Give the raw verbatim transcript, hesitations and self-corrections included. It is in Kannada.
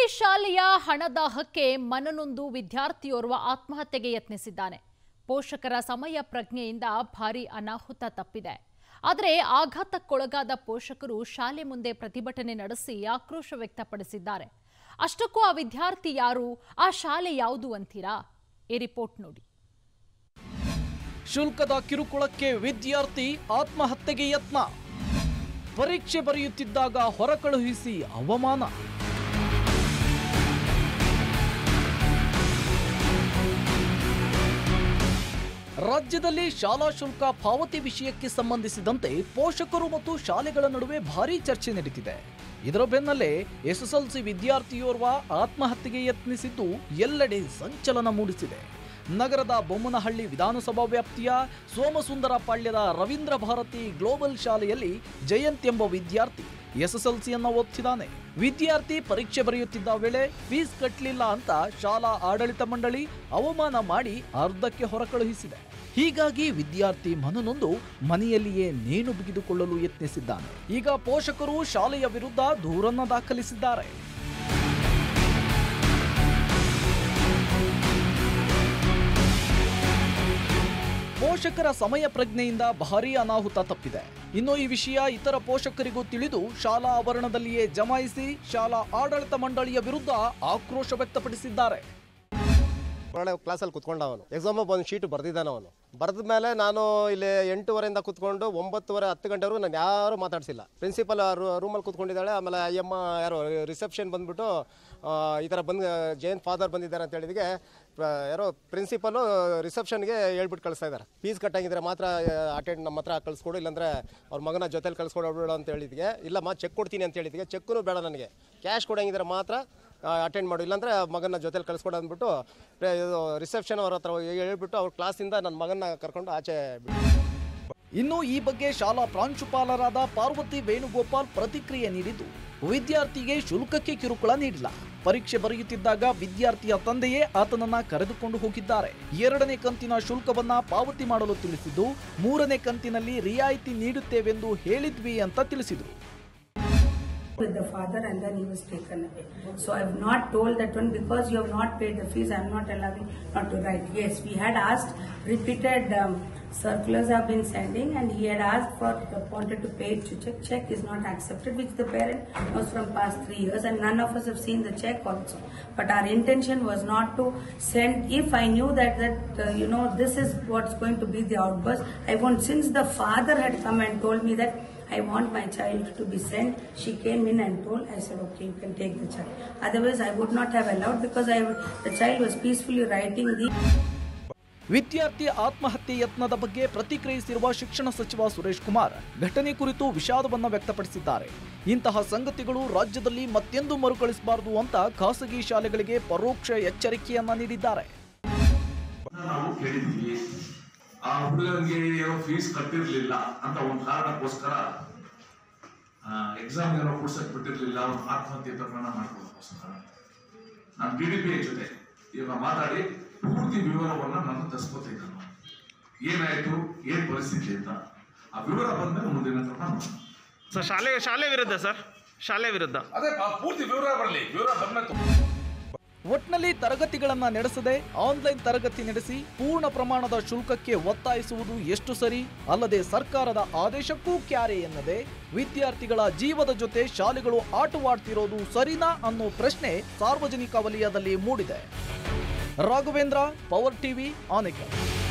ಶಾಲೆಯ ಹಣದಾಹಕ್ಕೆ ಮನನೊಂದು ವಿದ್ಯಾರ್ಥಿಯೋರ್ವ ಆತ್ಮಹತ್ಯೆಗೆ ಯತ್ನಿಸಿದ್ದಾನೆ. ಪೋಷಕರ ಸಮಯ ಪ್ರಜ್ಞೆಯಿಂದ ಭಾರೀ ಅನಾಹುತ ತಪ್ಪಿದೆ. ಆದರೆ ಆಘಾತಕ್ಕೊಳಗಾದ ಪೋಷಕರು ಶಾಲೆ ಮುಂದೆ ಪ್ರತಿಭಟನೆ ನಡೆಸಿ ಆಕ್ರೋಶ ವ್ಯಕ್ತಪಡಿಸಿದ್ದಾರೆ. ಅಷ್ಟಕ್ಕೂ ಆ ವಿದ್ಯಾರ್ಥಿ ಯಾರು, ಆ ಶಾಲೆ ಯಾವುದು ಅಂತೀರಾ? ಈ ರಿಪೋರ್ಟ್ ನೋಡಿ. ಶುಲ್ಕದ ಕಿರುಕುಳಕ್ಕೆ ವಿದ್ಯಾರ್ಥಿ ಆತ್ಮಹತ್ಯೆಗೆ ಯತ್ನ. ಪರೀಕ್ಷೆ ಬರೆಯುತ್ತಿದ್ದಾಗ ಹೊರಕಳುಹಿಸಿ ಅವಮಾನ. ರಾಜ್ಯದಲ್ಲಿ ಶಾಲಾ ಶುಲ್ಕ ಪಾವತಿ ವಿಷಯಕ್ಕೆ ಸಂಬಂಧಿಸಿದಂತೆ ಪೋಷಕರು ಮತ್ತು ಶಾಲೆಗಳ ನಡುವೆ ಭಾರೀ ಚರ್ಚೆ ನಡೆದಿದೆ. ಇದರ ಬೆನ್ನಲ್ಲೇ ಎಸ್ಎಸ್ಎಲ್ಸಿ ವಿದ್ಯಾರ್ಥಿಯೋರ್ವ ಆತ್ಮಹತ್ಯೆಗೆ ಯತ್ನಿಸಿದ್ದು ಎಲ್ಲೆಡೆ ಸಂಚಲನ ಮೂಡಿಸಿದೆ. ನಗರದ ಬೊಮ್ಮನಹಳ್ಳಿ ವಿಧಾನಸಭಾ ವ್ಯಾಪ್ತಿಯ ಸೋಮಸುಂದರ ಪಾಳ್ಯದ ರವೀಂದ್ರ ಭಾರತಿ ಗ್ಲೋಬಲ್ ಶಾಲೆಯಲ್ಲಿ ಜಯಂತ್ ಎಂಬ ವಿದ್ಯಾರ್ಥಿ ಎಸ್ಎಸ್ಎಲ್ಸಿಯನ್ನ ಓದ್ತಿದ್ದಾನೆ. ವಿದ್ಯಾರ್ಥಿ ಪರೀಕ್ಷೆ ಬರೆಯುತ್ತಿದ್ದ ವೇಳೆ ಫೀಸ್ ಕಟ್ಟಲಿಲ್ಲ ಅಂತ ಶಾಲಾ ಆಡಳಿತ ಮಂಡಳಿ ಅವಮಾನ ಮಾಡಿ ಅರ್ಧಕ್ಕೆ ಹೊರಕಳುಹಿಸಿದೆ. ಹೀಗಾಗಿ ವಿದ್ಯಾರ್ಥಿ ಮನನೊಂದು ಮನೆಯಲ್ಲಿಯೇ ನೇಣು ಬಿಗಿದುಕೊಳ್ಳಲು ಯತ್ನಿಸಿದ್ದಾನೆ. ಈಗ ಪೋಷಕರು ಶಾಲೆಯ ವಿರುದ್ಧ ದೂರನ್ನ ದಾಖಲಿಸಿದ್ದಾರೆ. ಪೋಷಕರ ಸಮಯ ಪ್ರಜ್ಞೆಯಿಂದ ಭಾರೀ ಅನಾಹುತ ತಪ್ಪಿದೆ. ಇನ್ನು ಈ ವಿಷಯ ಇತರ ಪೋಷಕರಿಗೂ ತಿಳಿದು ಶಾಲಾ ಆವರಣದಲ್ಲಿಯೇ ಜಮಾಯಿಸಿ ಶಾಲಾ ಆಡಳಿತ ಮಂಡಳಿಯ ವಿರುದ್ಧ ಆಕ್ರೋಶ ವ್ಯಕ್ತಪಡಿಸಿದ್ದಾರೆ. ಕ್ಲಾಸಲ್ಲಿ ಕುತ್ಕೊಂಡ ಅವನು ಎಕ್ಸಾಮ್ ಒಂದು ಶೀಟ್ ಬರ್ದಿದ್ದಾನೆ. ಅವನು ಬರೆದ ಮೇಲೆ ನಾನು ಇಲ್ಲಿ ಎಂಟೂವರೆಯಿಂದ ಕುತ್ಕೊಂಡು ಒಂಬತ್ತುವರೆ ಹತ್ತು ಗಂಟೆವರೆಗೂ ನಾನು ಯಾರು ಮಾತಾಡ್ಸಿಲ್ಲ. ಪ್ರಿನ್ಸಿಪಲ್ ರೂಮಲ್ಲಿ ಕುತ್ಕೊಂಡಿದ್ದಾಳೆ. ಆಮೇಲೆ ಐ ಎಮ್ಮ ಯಾರು ರಿಸೆಪ್ಷನ್ ಬಂದ್ಬಿಟ್ಟು ಈ ಥರ ಬಂದು ಜಯಂತ್ ಫಾದರ್ ಬಂದಿದ್ದಾರೆ ಅಂತ ಹೇಳಿದಿಗೆ ಯಾರೋ ಪ್ರಿನ್ಸಿಪಲು ರಿಸೆಪ್ಷನ್ಗೆ ಹೇಳ್ಬಿಟ್ಟು ಕಳಿಸ್ತಾ ಇದ್ದಾರೆ. ಫೀಸ್ ಕಟ್ಟಾಗಿದ್ರೆ ಮಾತ್ರ ಅಟೆಂಡ್ ನಮ್ಮ ಹತ್ರ ಕಳಿಸ್ಕೊಡು, ಇಲ್ಲಾಂದರೆ ಅವ್ರ ಮಗನ ಜೊತೆಲಿ ಕಳಿಸ್ಕೊಡೋಬೇಡ ಅಂತ ಹೇಳಿದಿಗೆ. ಇಲ್ಲಮ್ಮ ಚೆಕ್ ಕೊಡ್ತೀನಿ ಅಂತ ಹೇಳಿದಿಗೆ. ಚೆಕ್ಕೂ ಬೇಡ, ನನಗೆ ಕ್ಯಾಶ್ ಕೊಡಂಗಿದ್ರೆ ಮಾತ್ರ ಅಟೆಂಡ್ ಮಾಡು, ಇಲ್ಲಾಂದರೆ ಮಗನ ಜೊತೆಲಿ ಕಳಿಸ್ಕೊಡು ಅಂದ್ಬಿಟ್ಟು ಇದು ರಿಸೆಪ್ಷನ್ ಅವ್ರ ಹತ್ರ ಹೇಳ್ಬಿಟ್ಟು ಅವ್ರ ಕ್ಲಾಸಿಂದ ನನ್ನ ಮಗನ ಕರ್ಕೊಂಡು ಆಚೆ ಬಿಟ್ಟು. ಇನ್ನು ಈ ಬಗ್ಗೆ ಶಾಲಾ ಪ್ರಾಂಶುಪಾಲರಾದ ಪಾರ್ವತಿ ವೇಣುಗೋಪಾಲ್ ಪ್ರತಿಕ್ರಿಯೆ ನೀಡಿದ್ದು, ವಿದ್ಯಾರ್ಥಿಗೆ ಶುಲ್ಕಕ್ಕೆ ಕಿರುಕುಳ ನೀಡಿಲ್ಲ. ಪರೀಕ್ಷೆ ಬರೆಯುತ್ತಿದ್ದಾಗ ವಿದ್ಯಾರ್ಥಿಯ ತಂದೆಯೇ ಆತನನ್ನ ಕರೆದುಕೊಂಡು ಹೋಗಿದ್ದಾರೆ. ಎರಡನೇ ಕಂತಿನ ಶುಲ್ಕವನ್ನ ಪಾವತಿ ಮಾಡಲು ತಿಳಿಸಿದ್ದು, ಮೂರನೇ ಕಂತಿನಲ್ಲಿ ರಿಯಾಯಿತಿ ನೀಡುತ್ತೇವೆಂದು ಹೇಳಿದ್ವಿ ಅಂತ ತಿಳಿಸಿದರು. With the father and then he was taken away. So I have not told that one because you have not paid the fees, I am not allowing not to write. Yes, we had asked, repeated um, circulars have been sending, and he had asked for the wanted to pay to check. Check is not accepted, which the parent knows from past three years, and none of us have seen the check also. But our intention was not to send. If I knew that that uh, you know this is what's going to be the outburst, I won't. Since the father had come and told me that I want my child to be sent, she came in and told, I said, okay, you can take the child. Otherwise, I would not have allowed because I, the child was peacefully writing the... ವಿದ್ಯಾರ್ಥಿ ಆತ್ಮಹತ್ಯೆ ಯತ್ನದ ಬಗ್ಗೆ ಪ್ರತಿಕ್ರಿಯಿಸಿರುವ ಶಿಕ್ಷಣ ಸಚಿವ ಸುರೇಶ್ ಕುಮಾರ್ ಘಟನೆ ಕುರಿತು ವಿಷಾದವನ್ನು ವ್ಯಕ್ತಪಡಿಸಿದ್ದಾರೆ. ಇಂತಹ ಸಂಗತಿಗಳು ರಾಜ್ಯದಲ್ಲಿ ಮತ್ತೆಂದು ಮರುಕಳಿಸಬಾರದು ಅಂತ ಖಾಸಗಿ ಶಾಲೆಗಳಿಗೆ ಪರೋಕ್ಷ ಎಚ್ಚರಿಕೆಯನ್ನ ನೀಡಿದ್ದಾರೆ. ಆ ಹುಡುಗರಿಗೆ ಏನೋ ಫೀಸ್ ಕಟ್ಟಿರ್ಲಿಲ್ಲ ಅಂತ ಒಂದು ಕಾರಣಕ್ಕೋಸ್ಕರ ಎಕ್ಸಾಮ್ ಏನೋ ಕೊಡ್ಸಕ್ ಬಿಟ್ಟಿರ್ಲಿಲ್ಲ, ಅವ್ನು ಆತ್ಮಹತ್ಯೆ ಪ್ರಕರಣ ಮಾಡ್ಕೊಳ್ಳೋಕ್ಕೋಸ್ಕರ ನಾನು ಡಿ ಡಿ ಪಿ ಐ ಜೊತೆ ಇವಾಗ ಮಾತಾಡಿ ಪೂರ್ತಿ ವಿವರವನ್ನ ನಾನು ತರಿಸ್ಕೊತಿದ್ದೆ. ಏನಾಯ್ತು, ಏನ್ ಪರಿಸ್ಥಿತಿ ಅಂತ ಆ ವಿವರ ಬಂದ್ಮೇಲೆ ಮುಂದಿನ ಕ್ರಮ ಸರ್. ಶಾಲೆ ಶಾಲೆ ವಿರುದ್ಧ ಸರ್ ಶಾಲೆ ವಿರುದ್ಧ ಅದೇ ಪೂರ್ತಿ ವಿವರ ಬರಲಿ. ವಿವರ ಬಂದ್ಮೇಲೆ ಒಟ್ನಲ್ಲಿ ತರಗತಿಗಳನ್ನ ನಡೆಸದೆ ಆನ್ಲೈನ್ ತರಗತಿ ನಡೆಸಿ ಪೂರ್ಣ ಪ್ರಮಾಣದ ಶುಲ್ಕಕ್ಕೆ ಒತ್ತಾಯಿಸುವುದು ಎಷ್ಟು ಸರಿ? ಅಲ್ಲದೆ ಸರ್ಕಾರದ ಆದೇಶಕ್ಕೂ ಕ್ಯಾರೆ ಎನ್ನದೆ ವಿದ್ಯಾರ್ಥಿಗಳ ಜೀವದ ಜೊತೆ ಶಾಲೆಗಳು ಆಟವಾಡ್ತಿರೋದು ಸರಿನಾ ಅನ್ನೋ ಪ್ರಶ್ನೆ ಸಾರ್ವಜನಿಕ ವಲಯದಲ್ಲಿ ಮೂಡಿದೆ. Raghavendra, power TV, Anekal.